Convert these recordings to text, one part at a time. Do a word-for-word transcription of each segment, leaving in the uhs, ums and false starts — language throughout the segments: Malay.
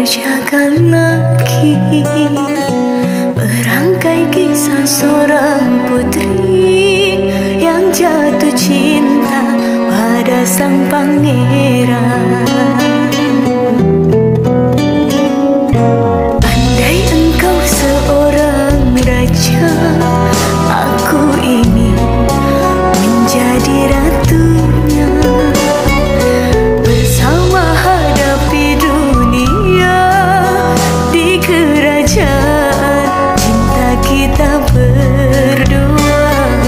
pujakan lagi berangkai kisah seorang putri yang jatuh cinta pada sang pangeran. Andai engkau seorang raja, aku ingin menjadi ratunya. Bersama hadapi dunia di kerajaan cinta kita berdua.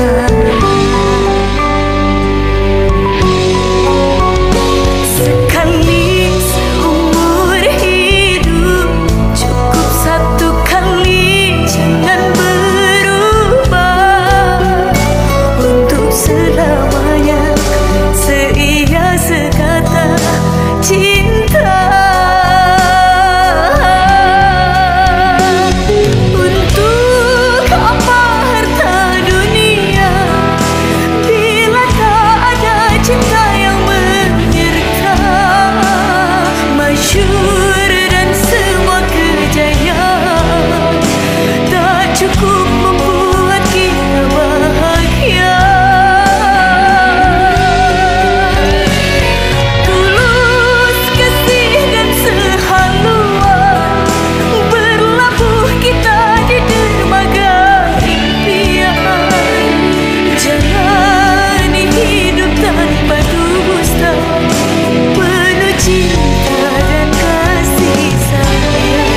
Sekali seumur hidup cukup satu kali, jangan berubah untuk selamanya. Seia sekata cinta. Untuk apa harta dunia bila tak ada cinta yang menyerta. Masyhur dan semua kejayaan tak cukup membuat kita bahagia. Tulus kasih dan sehaluan berlabuh kita di dermaga impian. Jangan hidup tanpa dusta, penuh cinta dan kasih sayang.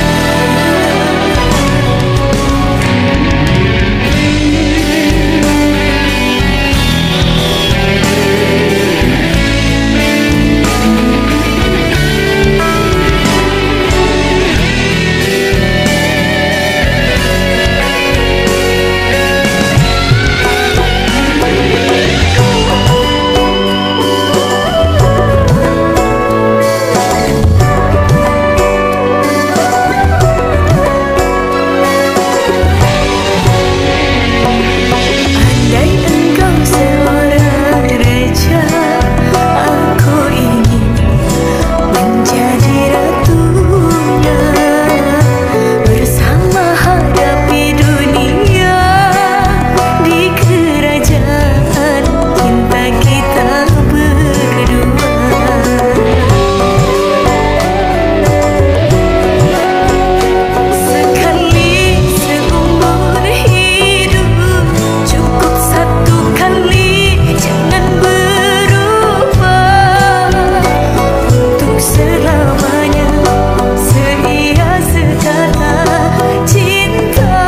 Andai engkau seorang raja, aku ingin menjadi ratunya. Bersama hadapi dunia di kerajaan cinta kita berdua. Sekali seumur hidup cukup satu kali, jangan berubah untuk selamanya. Seia sekata cinta.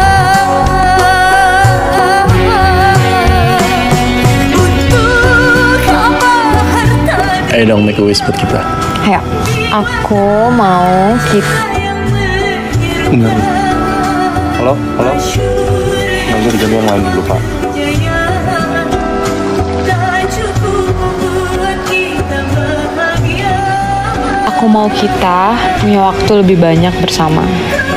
Untuk apa harta Ayo dong make a wish buat kita. Ayo, aku mau kita. Bener. Halo, halo. Nanti diganti yang lain dulu, Pak. Aku mau kita punya waktu lebih banyak bersama.